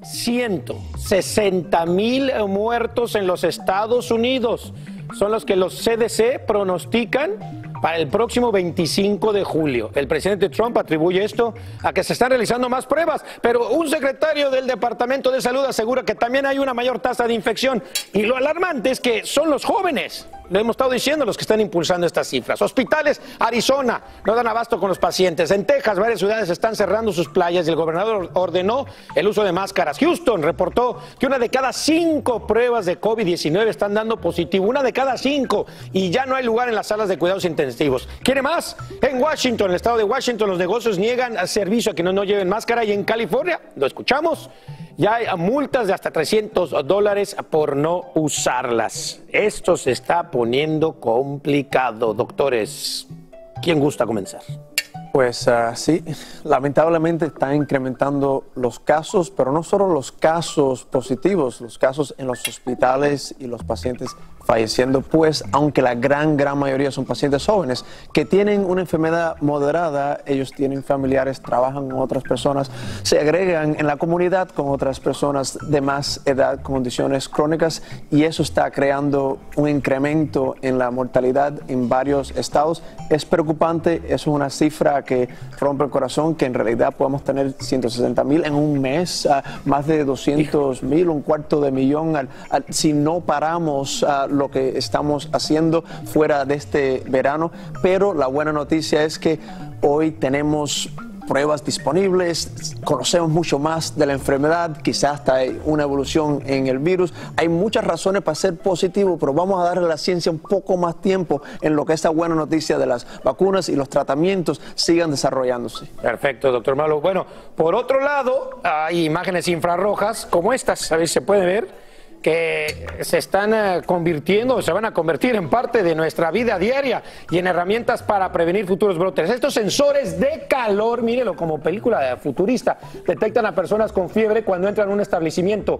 160,000 muertos en los Estados Unidos. Son los que los CDC pronostican para el próximo 25 de julio. El presidente Trump atribuye esto a que se están realizando más pruebas, pero un secretario del Departamento de Salud asegura que también hay una mayor tasa de infección. Y lo alarmante es que son los jóvenes, lo hemos estado diciendo, los que están impulsando estas cifras. Hospitales, Arizona, no dan abasto con los pacientes. En Texas, varias ciudades están cerrando sus playas y el gobernador ordenó el uso de máscaras. Houston reportó que 1 de cada 5 pruebas de COVID-19 están dando positivo. 1 de cada 5. Y ya no hay lugar en las salas de cuidados intensivos. ¿Quiere más? En Washington, en el estado de Washington, los negocios niegan servicio a quienes no lleven máscara. Y en California, lo escuchamos, ya hay multas de hasta $300 por no usarlas. Esto se está poniendo complicado. Doctores, ¿quién gusta comenzar? Pues sí, lamentablemente están incrementando los casos, pero no solo los casos positivos, los casos en los hospitales y los pacientes falleciendo, pues aunque la gran mayoría son pacientes jóvenes que tienen una enfermedad moderada, ellos tienen familiares, trabajan con otras personas, se agregan en la comunidad con otras personas de más edad con condiciones crónicas y eso está creando un incremento en la mortalidad en varios estados. Es preocupante, es una cifra que rompe el corazón, que en realidad podemos tener 160,000 en un mes, más de 200,000, $250,000 si no paramos lo que estamos haciendo fuera de este verano. Pero la buena noticia es que hoy tenemos pruebas disponibles, conocemos mucho más de la enfermedad, quizás hasta hay una evolución en el virus. Hay muchas razones para ser positivo, pero vamos a darle a la ciencia un poco más tiempo en lo que esta buena noticia de las vacunas y los tratamientos sigan desarrollándose. Perfecto, doctor Malo. Bueno, por otro lado, hay imágenes infrarrojas como estas, a ver si se puede ver, que se están convirtiendo o se van a convertir en parte de nuestra vida diaria y en herramientas para prevenir futuros brotes. Estos sensores de calor, mírenlo como película futurista, detectan a personas con fiebre cuando entran a un establecimiento.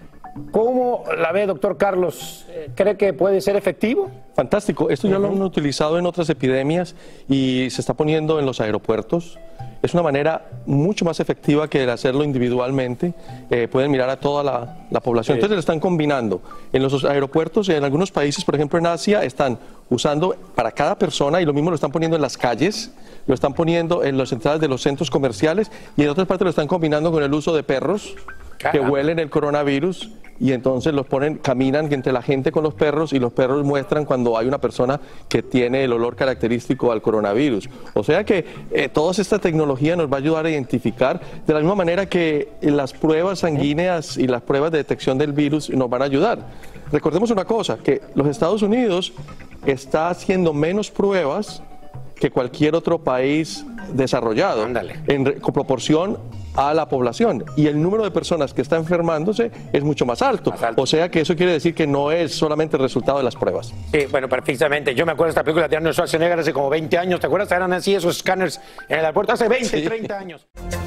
¿Cómo la ve, doctor Carlos? ¿Cree que puede ser efectivo? Fantástico. Esto ya lo han utilizado en otras epidemias y se está poniendo en los aeropuertos. Es una manera mucho más efectiva que el hacerlo individualmente. Pueden mirar a toda la población. Entonces lo están combinando. En los aeropuertos, en algunos países, por ejemplo en Asia, están usando para cada persona y lo mismo lo están poniendo en las calles, lo están poniendo en las entradas de los centros comerciales y en otras partes lo están combinando con el uso de perros que huelen el coronavirus y entonces los ponen, caminan entre la gente con los perros y los perros muestran cuando hay una persona que tiene el olor característico al coronavirus. O sea que toda esta tecnología nos va a ayudar a identificar de la misma manera que las pruebas sanguíneas y las pruebas de detección del virus nos van a ayudar. Recordemos una cosa, que los Estados Unidos está haciendo menos pruebas que cualquier otro país desarrollado con proporción a la población y el número de personas que está enfermándose es mucho más alto. O sea que eso quiere decir que no es solamente el resultado de las pruebas. Sí, bueno, perfectamente. Yo me acuerdo de esta película de Arnold Schwarzenegger hace como 20 años. ¿Te acuerdas? Eran así esos escáneres en el aeropuerto hace 20, 30 años.